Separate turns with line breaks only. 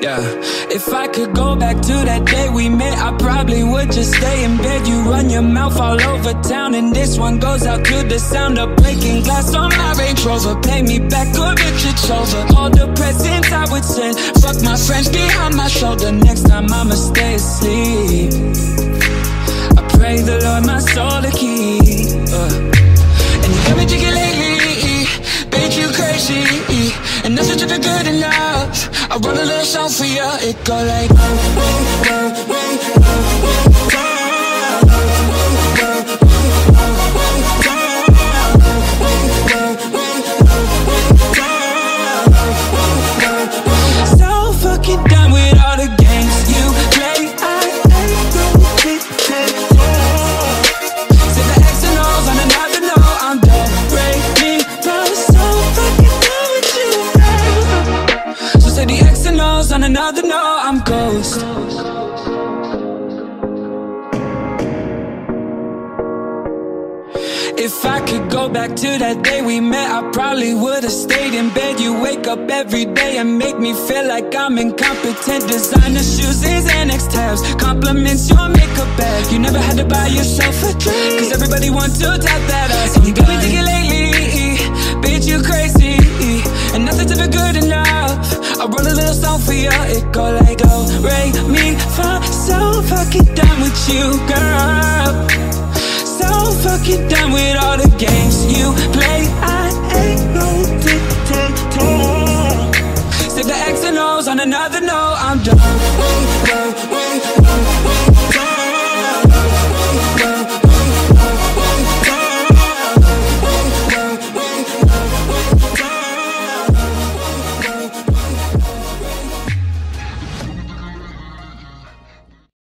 Yeah, if I could go back to that day we met, I probably would just stay in bed. You run your mouth all over town, and this one goes out to the sound of breaking glass on my Range Rover. Pay me back or it's over. All the presents I would send, fuck my friends behind my shoulder. Next time I'ma stay asleep. I pray the Lord my soul to keep. And you got me jiggy lately, bitch you crazy, and nothing to be good enough. I wrote a little song for you, it go like so fucking done with all the games you play. Say the X and O's on another note, I'm done. Break me, but so fucking done with you. So say the X and O's on another note, I'm ghost. If I could go back to that day we met, I probably would've stayed in bed. You wake up every day and make me feel like I'm incompetent. Designer shoes is Xanax tabs, compliments your makeup bag. You never had to buy yourself a drink, cause everybody wants to tap that ass. And you got me thinking lately, bitch you crazy, and nothing's ever good enough. I wrote a little song for you, it go like do, re, mi, fa. So fucking done with you, girl. So fucking done with all the games you play. I ain't no dictator. Say the X and O's on another note, I'm done.